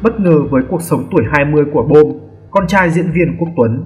bất ngờ với cuộc sống tuổi 20 của Bom, con trai diễn viên Quốc Tuấn.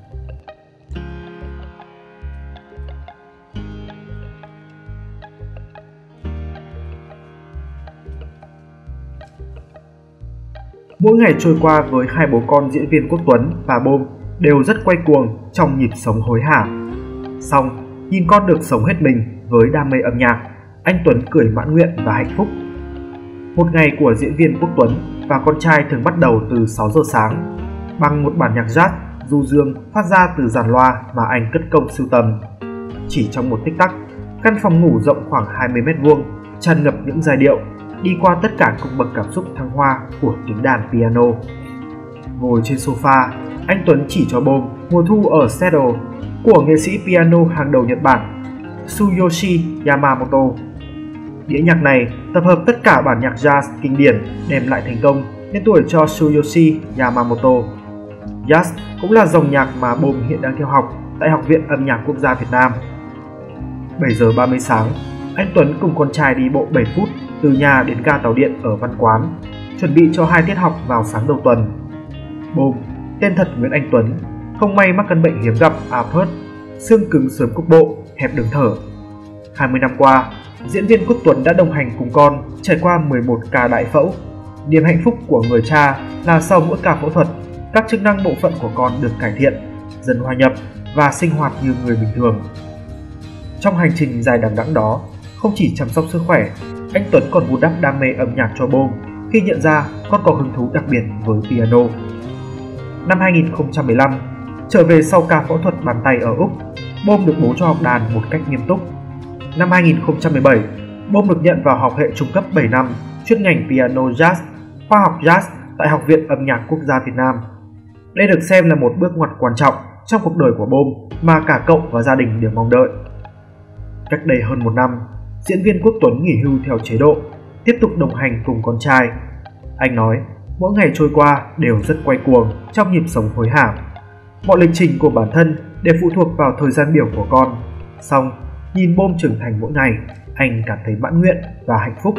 Mỗi ngày trôi qua với hai bố con diễn viên Quốc Tuấn và Bom đều rất quay cuồng trong nhịp sống hối hả. Song, nhìn con được sống hết mình với đam mê âm nhạc, anh Tuấn cười mãn nguyện và hạnh phúc. Một ngày của diễn viên Quốc Tuấn và con trai thường bắt đầu từ 6 giờ sáng bằng một bản nhạc jazz du dương phát ra từ dàn loa mà anh cất công sưu tầm. Chỉ trong một tích tắc, căn phòng ngủ rộng khoảng 20 m², tràn ngập những giai điệu, đi qua tất cả cung bậc cảm xúc thăng hoa của tiếng đàn piano. Ngồi trên sofa, anh Tuấn chỉ cho Bom Mùa thu ở Seattle của nghệ sĩ piano hàng đầu Nhật Bản Tsuyoshi Yamamoto. Đĩa nhạc này tập hợp tất cả bản nhạc jazz kinh điển, đem lại thành công tên tuổi cho Tsuyoshi Yamamoto. Jazz cũng là dòng nhạc mà Bom hiện đang theo học tại Học viện Âm nhạc Quốc gia Việt Nam. 7 giờ 30 sáng, anh Tuấn cùng con trai đi bộ 7 phút từ nhà đến ga tàu điện ở Văn Quán, chuẩn bị cho 2 tiết học vào sáng đầu tuần. Bom, tên thật Nguyễn Anh Tuấn, không may mắc căn bệnh hiếm gặp APERT, xương cứng sớm cục bộ, hẹp đường thở. 20 năm qua, diễn viên Quốc Tuấn đã đồng hành cùng con trải qua 11 ca đại phẫu. Niềm hạnh phúc của người cha là sau mỗi ca phẫu thuật, các chức năng bộ phận của con được cải thiện, dần hòa nhập và sinh hoạt như người bình thường. Trong hành trình dài đằng đẵng đó, không chỉ chăm sóc sức khỏe, anh Tuấn còn vun đắp đam mê âm nhạc cho Bom khi nhận ra con có hứng thú đặc biệt với piano. Năm 2015, trở về sau ca phẫu thuật bàn tay ở Úc, Bom được bố cho học đàn một cách nghiêm túc. Năm 2017, Bom được nhận vào học hệ trung cấp 7 năm, chuyên ngành piano jazz, khoa học jazz tại Học viện Âm nhạc Quốc gia Việt Nam. Đây được xem là một bước ngoặt quan trọng trong cuộc đời của Bom mà cả cậu và gia đình đều mong đợi. Cách đây hơn một năm, diễn viên Quốc Tuấn nghỉ hưu theo chế độ, tiếp tục đồng hành cùng con trai. Anh nói, mỗi ngày trôi qua đều rất quay cuồng trong nhịp sống hối hả. Mọi lịch trình của bản thân đều phụ thuộc vào thời gian biểu của con. Song, nhìn Bom trưởng thành mỗi ngày, anh cảm thấy mãn nguyện và hạnh phúc.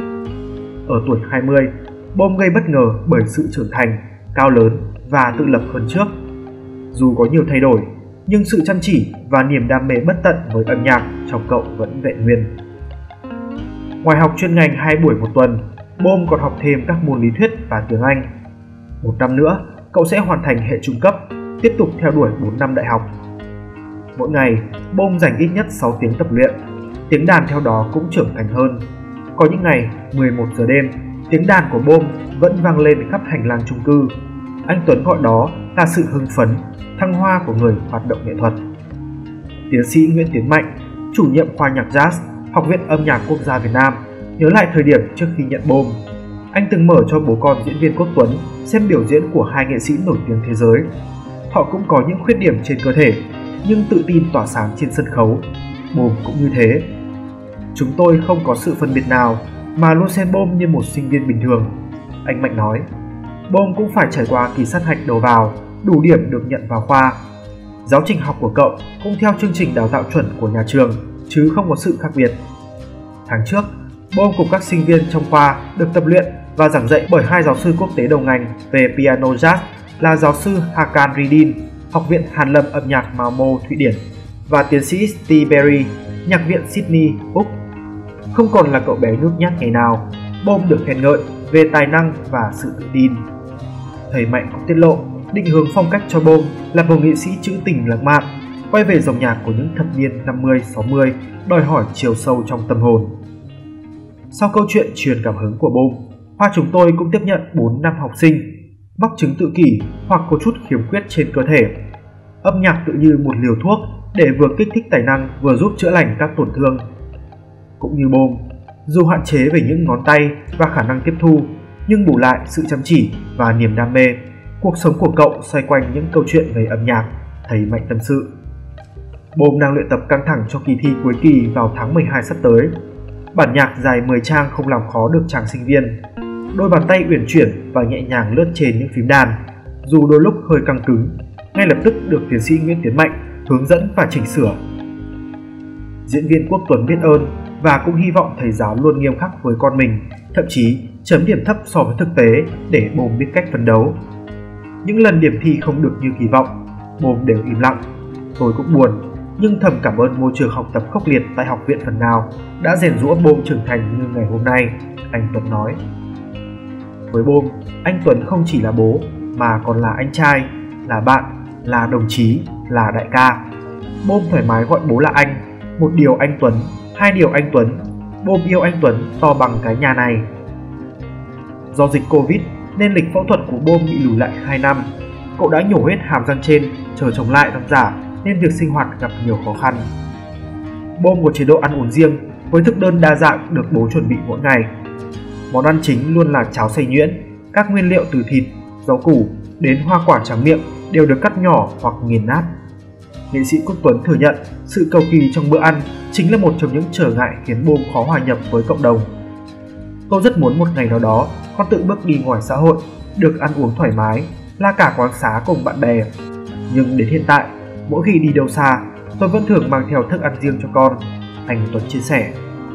Ở tuổi 20, Bom gây bất ngờ bởi sự trưởng thành, cao lớn và tự lập hơn trước. Dù có nhiều thay đổi, nhưng sự chăm chỉ và niềm đam mê bất tận với âm nhạc trong cậu vẫn vẹn nguyên. Ngoài học chuyên ngành 2 buổi một tuần, Bom còn học thêm các môn lý thuyết và tiếng Anh. Một năm nữa, cậu sẽ hoàn thành hệ trung cấp, tiếp tục theo đuổi 4 năm đại học. Mỗi ngày, Bom dành ít nhất 6 tiếng tập luyện, tiếng đàn theo đó cũng trưởng thành hơn. Có những ngày 11 giờ đêm, tiếng đàn của Bom vẫn vang lên khắp hành lang chung cư. Anh Tuấn gọi đó là sự hưng phấn, thăng hoa của người hoạt động nghệ thuật. Tiến sĩ Nguyễn Tiến Mạnh, chủ nhiệm khoa nhạc jazz, Học viện Âm nhạc Quốc gia Việt Nam, nhớ lại thời điểm trước khi nhận Bom. Anh từng mở cho bố con diễn viên Quốc Tuấn xem biểu diễn của hai nghệ sĩ nổi tiếng thế giới. Họ cũng có những khuyết điểm trên cơ thể, nhưng tự tin tỏa sáng trên sân khấu. Bom cũng như thế. Chúng tôi không có sự phân biệt nào mà luôn xem Bom như một sinh viên bình thường, anh Mạnh nói. Bom cũng phải trải qua kỳ sát hạch đầu vào, đủ điểm được nhận vào khoa. Giáo trình học của cậu cũng theo chương trình đào tạo chuẩn của nhà trường, chứ không có sự khác biệt. Tháng trước, Bom cùng các sinh viên trong khoa được tập luyện và giảng dạy bởi 2 giáo sư quốc tế đầu ngành về piano jazz là giáo sư Hakan Rydin, Học viện Hàn lâm âm nhạc Malmö, Thụy Điển, và tiến sĩ Steve Berry, Nhạc viện Sydney, Úc. Không còn là cậu bé nhút nhát ngày nào, Bom được khen ngợi về tài năng và sự tự tin. Thầy Mạnh cũng tiết lộ định hướng phong cách cho Bom là một nghệ sĩ trữ tình lãng mạn, quay về dòng nhạc của những thập niên 50-60, đòi hỏi chiều sâu trong tâm hồn. Sau câu chuyện truyền cảm hứng của Bom, khoa chúng tôi cũng tiếp nhận 4 năm học sinh mắc chứng tự kỷ hoặc có chút khiếm khuyết trên cơ thể. Âm nhạc tự như một liều thuốc để vừa kích thích tài năng vừa giúp chữa lành các tổn thương. Cũng như Bom, dù hạn chế về những ngón tay và khả năng tiếp thu, nhưng bù lại sự chăm chỉ và niềm đam mê, cuộc sống của cậu xoay quanh những câu chuyện về âm nhạc, thầy Mạnh tâm sự. Bom đang luyện tập căng thẳng cho kỳ thi cuối kỳ vào tháng 12 sắp tới. Bản nhạc dài 10 trang không làm khó được chàng sinh viên. Đôi bàn tay uyển chuyển và nhẹ nhàng lướt trên những phím đàn, dù đôi lúc hơi căng cứng, ngay lập tức được tiến sĩ Nguyễn Tiến Mạnh hướng dẫn và chỉnh sửa. Diễn viên Quốc Tuấn biết ơn và cũng hy vọng thầy giáo luôn nghiêm khắc với con mình, thậm chí chấm điểm thấp so với thực tế để Bôm biết cách phấn đấu. Những lần điểm thi không được như kỳ vọng, Bôm đều im lặng. Tôi cũng buồn, nhưng thầm cảm ơn môi trường học tập khốc liệt tại học viện phần nào đã rèn giũa Bôm trưởng thành như ngày hôm nay, anh Tuấn nói. Với Bôm, anh Tuấn không chỉ là bố mà còn là anh trai, là bạn, là đồng chí, là đại ca. Bôm thoải mái gọi bố là anh, một điều anh Tuấn, hai điều anh Tuấn. Bôm yêu anh Tuấn to bằng cái nhà này. Do dịch Covid nên lịch phẫu thuật của Bôm bị lùi lại 2 năm. Cậu đã nhổ hết hàm răng trên, chờ chống lại răng giả nên việc sinh hoạt gặp nhiều khó khăn. Bôm có chế độ ăn uống riêng với thực đơn đa dạng được bố chuẩn bị mỗi ngày. Món ăn chính luôn là cháo xay nhuyễn, các nguyên liệu từ thịt, rau củ đến hoa quả tráng miệng đều được cắt nhỏ hoặc nghiền nát. Nghệ sĩ Quốc Tuấn thừa nhận sự cầu kỳ trong bữa ăn chính là một trong những trở ngại khiến Bôm khó hòa nhập với cộng đồng. Tôi rất muốn một ngày nào đó con tự bước đi ngoài xã hội, được ăn uống thoải mái, la cả quán xá cùng bạn bè. Nhưng đến hiện tại, mỗi khi đi đâu xa, tôi vẫn thường mang theo thức ăn riêng cho con, anh Tuấn chia sẻ.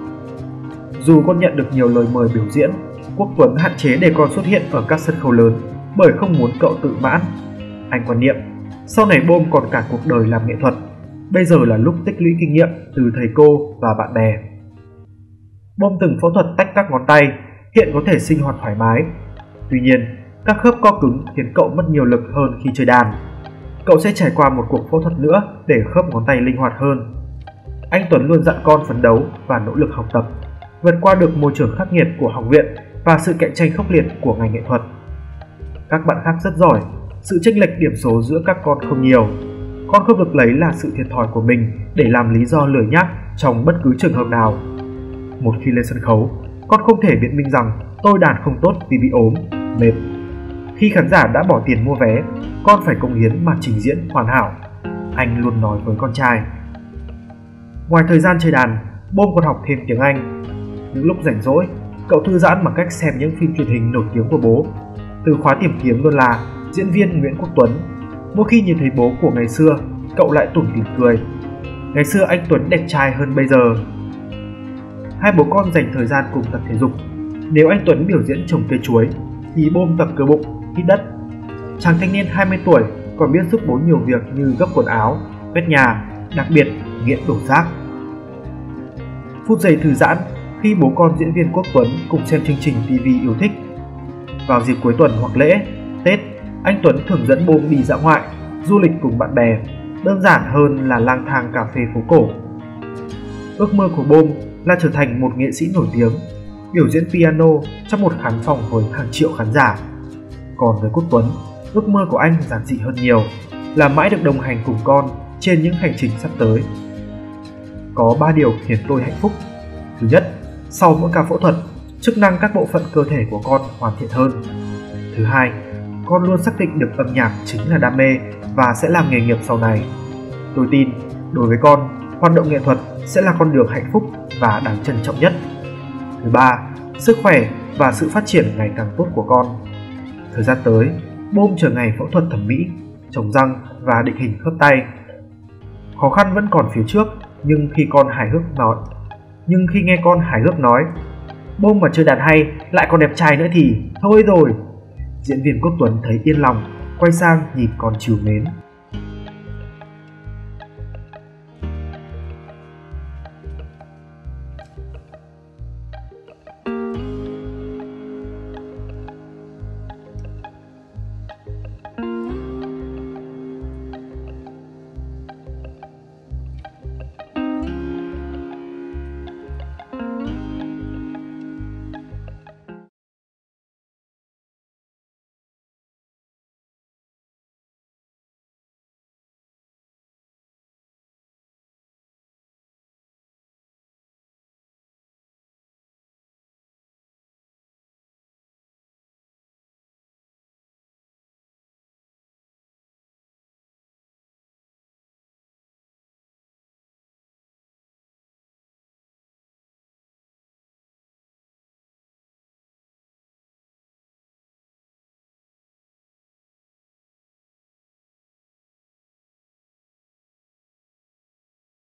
Dù con nhận được nhiều lời mời biểu diễn, Quốc Tuấn hạn chế để con xuất hiện ở các sân khấu lớn bởi không muốn cậu tự mãn. Anh quan niệm, sau này Bôm còn cả cuộc đời làm nghệ thuật, bây giờ là lúc tích lũy kinh nghiệm từ thầy cô và bạn bè. Bôm từng phẫu thuật tách các ngón tay, hiện có thể sinh hoạt thoải mái. Tuy nhiên, các khớp co cứng khiến cậu mất nhiều lực hơn khi chơi đàn. Cậu sẽ trải qua một cuộc phẫu thuật nữa để khớp ngón tay linh hoạt hơn. Anh Tuấn luôn dặn con phấn đấu và nỗ lực học tập, vượt qua được môi trường khắc nghiệt của học viện và sự cạnh tranh khốc liệt của ngành nghệ thuật. Các bạn khác rất giỏi, sự chênh lệch điểm số giữa các con không nhiều. Con không được lấy là sự thiệt thòi của mình để làm lý do lười nhác trong bất cứ trường hợp nào. Một khi lên sân khấu, con không thể biện minh rằng tôi đàn không tốt vì bị ốm, mệt. Khi khán giả đã bỏ tiền mua vé, con phải cống hiến mà trình diễn hoàn hảo, anh luôn nói với con trai. Ngoài thời gian chơi đàn, Bôm còn học thêm tiếng Anh. Những lúc rảnh rỗi, cậu thư giãn bằng cách xem những phim truyền hình nổi tiếng của bố. Từ khóa tìm kiếm luôn là diễn viên Nguyễn Quốc Tuấn. Mỗi khi nhìn thấy bố của ngày xưa, cậu lại tủm tỉm cười. Ngày xưa anh Tuấn đẹp trai hơn bây giờ. Hai bố con dành thời gian cùng tập thể dục. Nếu anh Tuấn biểu diễn trồng cây chuối, thì Bôm tập cơ bụng, hít đất. Chàng thanh niên 20 tuổi còn biết giúp bố nhiều việc như gấp quần áo, quét nhà, đặc biệt nghiện đổ rác. Phút giây thư giãn khi bố con diễn viên Quốc Tuấn cùng xem chương trình TV yêu thích. Vào dịp cuối tuần hoặc lễ, Tết, anh Tuấn thường dẫn Bôm đi dã ngoại, du lịch cùng bạn bè, đơn giản hơn là lang thang cà phê phố cổ. Ước mơ của Bôm là trở thành một nghệ sĩ nổi tiếng, biểu diễn piano trong một khán phòng với hàng triệu khán giả. Còn với Quốc Tuấn, ước mơ của anh giản dị hơn nhiều, là mãi được đồng hành cùng con trên những hành trình sắp tới. Có 3 điều khiến tôi hạnh phúc. Thứ nhất, sau mỗi ca phẫu thuật, chức năng các bộ phận cơ thể của con hoàn thiện hơn. Thứ hai, con luôn xác định được âm nhạc chính là đam mê và sẽ làm nghề nghiệp sau này. Tôi tin, đối với con, hoạt động nghệ thuật sẽ là con đường hạnh phúc và đáng trân trọng nhất. Thứ ba, sức khỏe và sự phát triển ngày càng tốt của con. Thời gian tới, Bôm chờ ngày phẫu thuật thẩm mỹ, trồng răng và định hình khớp tay. Khó khăn vẫn còn phía trước, nhưng khi nghe con hài hước nói, Bôm mà chơi đàn hay lại còn đẹp trai nữa thì thôi rồi. Diễn viên Quốc Tuấn thấy yên lòng, quay sang nhìn con trìu mến.